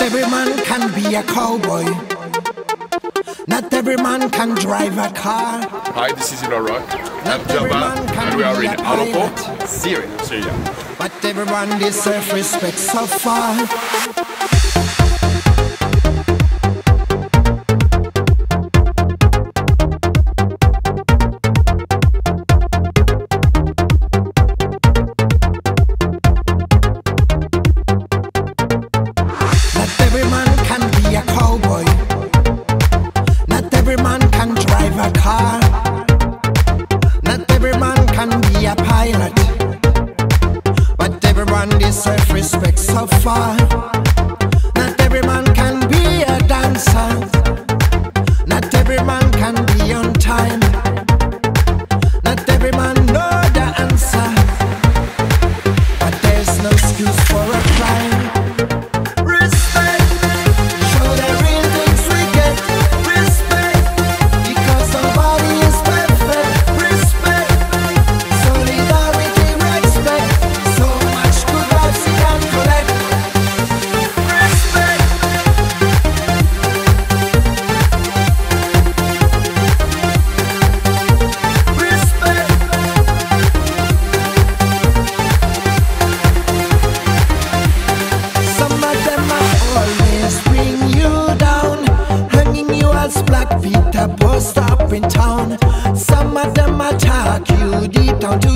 every man can be a cowboy. Not every man can drive a car. Hi, this is Ilo Rock. I'm every Jabba, man can and we are be in a Aleppo, pilot. Syria. But everyone deserves respect so far. Not every man can be a cowboy. Not every man can drive a car. Not every man can be a pilot. But everyone deserves respect so far. Not every man can be a dancer. Not every man can be on time. Not every man know the answer. But there's no excuse for a crime. Respect, show the real things we get. Respect, because nobody is perfect. Respect, solidarity, respect. So much good vibes we can collect. Respect. Respect. Some of them might always bring you down, hanging you as Black Peter post up in town. Some of them attack you deep down to